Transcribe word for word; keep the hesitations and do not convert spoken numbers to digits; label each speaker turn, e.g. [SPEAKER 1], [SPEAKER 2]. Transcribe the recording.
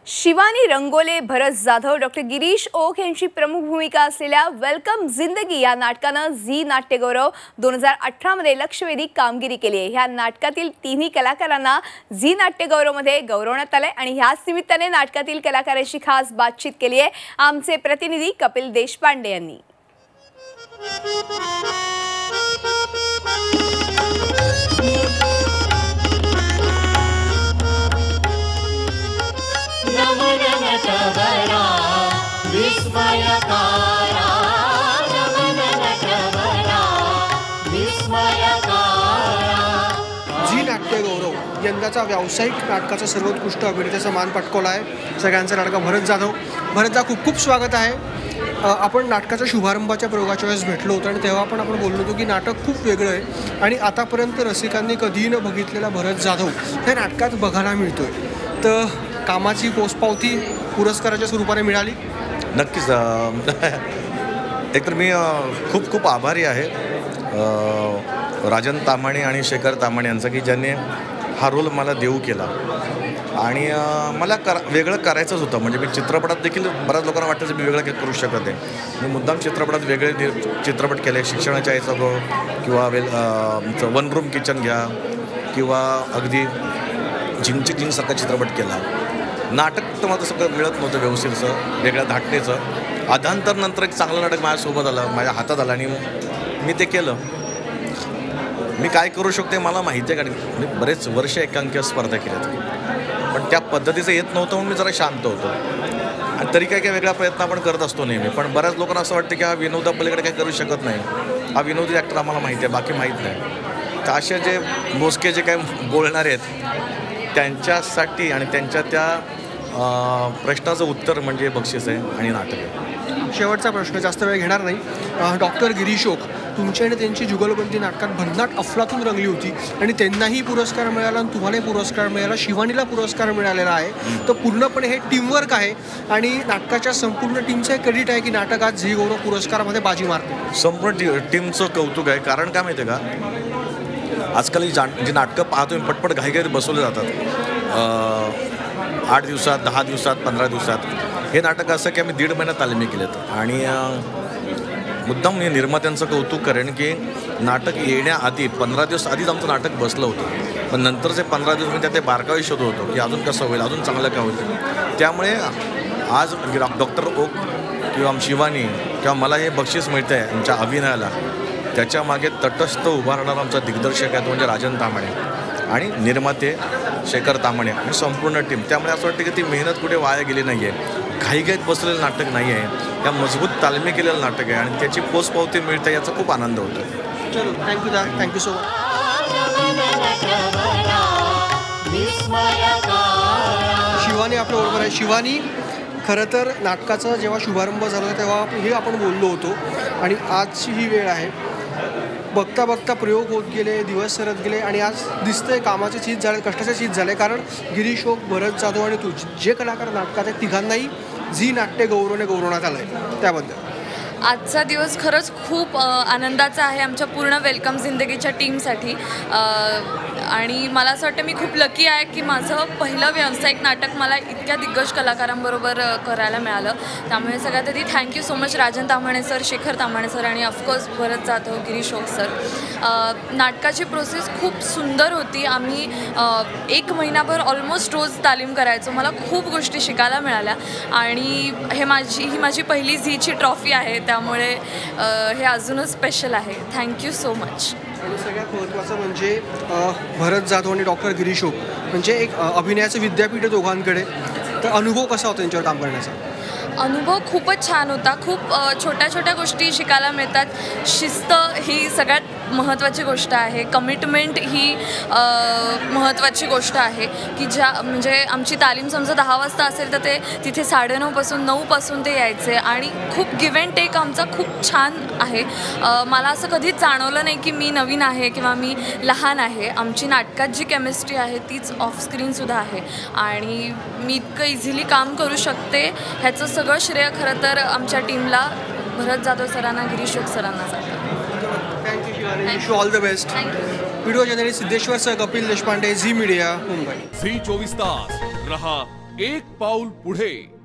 [SPEAKER 1] Shivani Rangole, Bharat Jadhav, doctor Girish Oak यांची प्रमुख भूमिका असलेल्या वेलकम जिंदगी या नाटकानं झी नाट्य गौरव दोन हजार अठरा मध्ये लक्षवेधी कामगिरी केली आहे। ह्या नाटकातील तिन्ही कलाकारांना झी नाट्य गौरव मध्ये गौरवण्यात आले आणि ह्याच निमित्ताने नाटकातील कलाकारांशी खास बातचीत केली आहे आमचे प्रतिनिधी कपिल देशपांडे यांनी।
[SPEAKER 2] झी नाट्य गौरव यंदाचा व्यावसायिक नाटकाचा सर्वोत्कृष्ट अभिनेत्याचा मान पटकावला आहे सगळ्यांचा लाडका भरत जाधव। भरतदा खूप खूप स्वागत आहे। आपण नाटकाच्या शुभारंभाच्या प्रयोगाच्या वेळेस भेटलो होतो आणि तेव्हा पण आपण बोललो होतो की नाटक खूप वेगळं आहे आणि आतापर्यंत रसिकांनी कधीही न बघितलेला भरत जाधव त्या नाटकात बघायला मिळतोय। तर कामाची पोचपावती पुरस्काराच्या स्वरूपाने मिळाली?
[SPEAKER 3] नक्कीच। एकतर मी खूप खूप आभारी आहे राजन तामाणे आणि शेखर तामाणे यांचा की ज्यांनी हा रोल मला देऊ केला आणि मला कर वेगळं करायचंच होतं। म्हणजे मी चित्रपटात देखील बऱ्याच लोकांना वाटतं की मी वेगळं काही करू शकत आहे। मी मुद्दाम चित्रपटात वेगळे चित्रपट केले, शिक्षणाच्या याचा गो किंवा वेल वन रूम किचन घ्या किंवा अगदी जिंगची जिंगसारखा चित्रपट केला। नाटक तर मला तसं मिळत नव्हतं व्यवस्थितचं वेगळ्या धाटणीचं। अधांतर नंतर एक चांगलं नाटक माझ्यासोबत आलं, माझ्या हातात आलं आणि मी ते केलं। मी काय करू शकते मला माहिती आहे, कारण मी बरेच वर्ष एकांकी स्पर्धा केल्यात पण त्या पद्धतीचं येत नव्हतं म्हणून मी जरा शांत होतो आणि तरी काय काय वेगळा प्रयत्न आपण करत असतो नेहमी। पण बऱ्याच लोकांना असं वाटतं की हा विनोदा पलीकडे काही करू शकत नाही, हा विनोदी ॲक्टर आम्हाला माहिती आहे बाकी माहीत नाही। तर असे जे मोजके जे काही बोलणारे आहेत त्यांच्यासाठी आणि त्यांच्या त्या प्रश्नाचं उत्तर म्हणजे बक्षीस आहे आणि नाटक आहे।
[SPEAKER 2] शेवटचा प्रश्न, जास्त वेळ घेणार नाही। डॉक्टर गिरीश ओक तुमची आणि त्यांची जुगलबंदी नाटकात भन्नाट अफलातून रंगली होती आणि त्यांनाही पुरस्कार मिळाला आणि तुम्हालाही पुरस्कार मिळाला, शिवानीला पुरस्कार मिळालेला आहे। तर पूर्णपणे हे टीमवर्क आहे आणि नाटकाच्या संपूर्ण टीमचं क्रेडिट आहे की नाटक आज झी गौरव पुरस्कारामध्ये बाजी मारते।
[SPEAKER 3] संपूर्ण टीमचं कौतुक आहे। कारण काय माहिती आहे का, आजकाल जी जी नाटकं पाहतो मी पटपट घाईघाईत बसवले जातात आठ दिवसात, दहा दिवसात, पंधरा दिवसात। हे नाटक असं की आम्ही दीड महिन्यात तालिमी केलेत आणि मुद्दाम मी निर्मात्यांचं कौतुक करेन की नाटक येण्याआधी पंधरा दिवस आधीच आमचं नाटक बसलं होतं, पण नंतरचे पंधरा दिवस मी त्यात ते बारकावे शोधत होतो की अजून कसं होईल, अजून चांगलं काय होईल। त्यामुळे आज डॉक्टर ओक किंवा शिवानी किंवा मला हे बक्षीस मिळतं आहे आमच्या अभिनयाला, त्याच्यामागे तटस्थ उभा राहणारा आमचा दिग्दर्शक आहे तो म्हणजे राजन तामाणे आणि निर्माते शेखर तामाणे आणि संपूर्ण टीम। त्यामुळे असं वाटतं की ती मेहनत कुठे वाया गेली नाही आहे, घाईघाईत बसलेलं नाटक नाही आहे, या मजबूत तालमी केलेलं नाटक आहे आणि त्याची पोचपावती मिळते याचा खूप आनंद होतो।
[SPEAKER 2] चलो थँक्यू दा थँक्यू सो मच। शिवानी आपल्याबरोबर आहे। शिवानी, खरं तर नाटकाचा जेव्हा शुभारंभ झाला तेव्हा हे आपण बोललो होतो आणि आजची ही वेळ आहे। बघता बघता प्रयोग होत गेले, दिवस सरत गेले आणि आज दिसतंय कामाचे चीज झाले, कष्टाचे चीज झाले। कारण गिरीश ओक, भरत जाधव आणि तू जे कलाकार नाटकात आहेत तिघांनाही झी नाट्य गौरवने गौरवण्यात आलं आहे, त्याबद्दल
[SPEAKER 4] आजचा दिवस खरंच खूप आनंदाचा आहे आमच्या पूर्ण वेलकम जिंदगीच्या टीमसाठी। आणि मला असं वाटतं मी खूप लकी आहे की माझं पहिलं व्यावसायिक नाटक मला इतक्या दिग्गज कलाकारांबरोबर करायला मिळालं। त्यामुळे सगळ्यात आधी thank you so much Rajan Tamane sir, Shekhar Tamane sir आणि ऑफकोर्स भरत जाधव, गिरीश ओक सर। नाटकाची प्रोसेस खूप सुंदर होती। आम्ही एक महिनाभर ऑलमोस्ट रोज तालीम करायचो, मला खूप गोष्टी शिकायला मिळाल्या आणि हे माझी ही माझी पहिली झीची ट्रॉफी आहे, त्यामुळे हे अजूनच स्पेशल आहे। Thank you so much.
[SPEAKER 2] आणि सगळ्यात महत्त्वाचं म्हणजे भरत जाधव आणि डॉक्टर गिरीश ओक म्हणजे एक अभिनयाचं विद्यापीठ आहे दोघांकडे। तर अनुभव कसा होता त्यांच्यावर काम करण्याचा?
[SPEAKER 4] अनुभव खूपच छान होता। खूप छोट्या छोट्या गोष्टी शिकायला मिळतात। शिस्त ही सगळ्यात महत्त्वाची गोष्ट आहे, कमिटमेंट ही महत्त्वाची गोष्ट आहे की ज्या म्हणजे आमची तालीम समजा दहा वाजता असेल तर ते तिथे साडेनऊपासून नऊपासून ते यायचे आणि खूप गिव्ह अँड टेक आमचा खूप छान आहे। मला असं कधीच जाणवलं नाही की मी नवीन आहे किंवा मी लहान आहे। आमची नाटकात जी केमिस्ट्री आहे तीच ऑफस्क्रीनसुद्धा आहे आणि मी इतकं इझिली काम करू शकते ह्याचं सगळं श्रेय खरं तर आमच्या टीमला भरत जाधव सरांना, गिरीश ओक सरांना जातं।
[SPEAKER 2] Thank you Shivani, wish you all the best. Video journalist Siddheshwar सह Kapil Deshpande, Zee media, Mumbai.
[SPEAKER 5] Zee चोवीस तास रहा एक पाऊल पुढे.